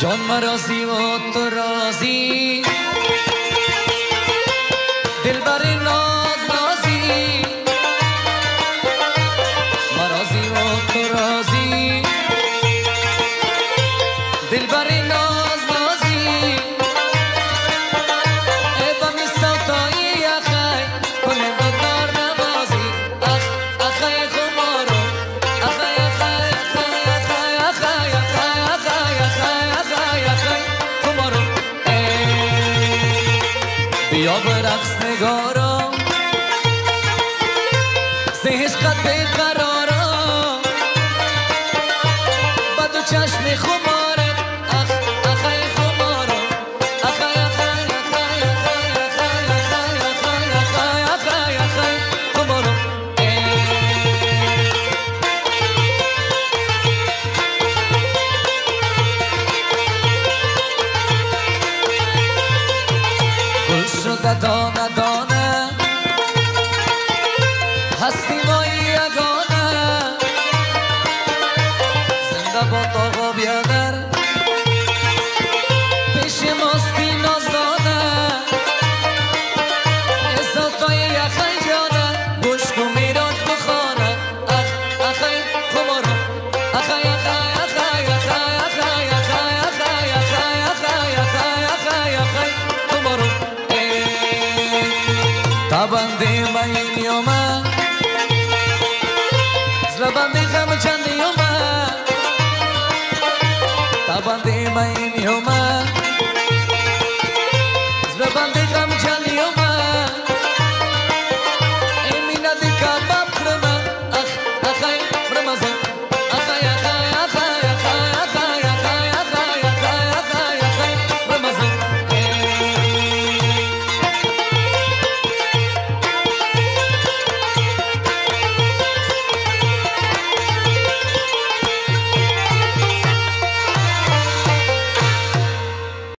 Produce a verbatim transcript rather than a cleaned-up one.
جان مرازی و تو رازی دل بر ناز نازی مرازی و تو رازی دل بر ناز نازی ابا می سوتایی اخی کنه بدار نوازی اخ اخی خمارو اخی اخی اخی اخی اخی اخی اخی خمارو بیا برقص نگارم عشقت بیقرارم با دو چشم خمارت اخ اخی خمارم اخی اخی اخی اخی اخی اخی اخی اخی خمارم گل شده دانه دانه هستی مایی یگانه زنده با آقا بیادر پیش ماستی نازدانه ازاتای یخی جانه گشکو میراد بخانه اخ اخی خمارم اخی اخی اخی اخی اخی اخی اخی اخی اخی اخی اخی اخی خمارم تابنده من یومه زلبنده خم چند یومه تابنده من یومه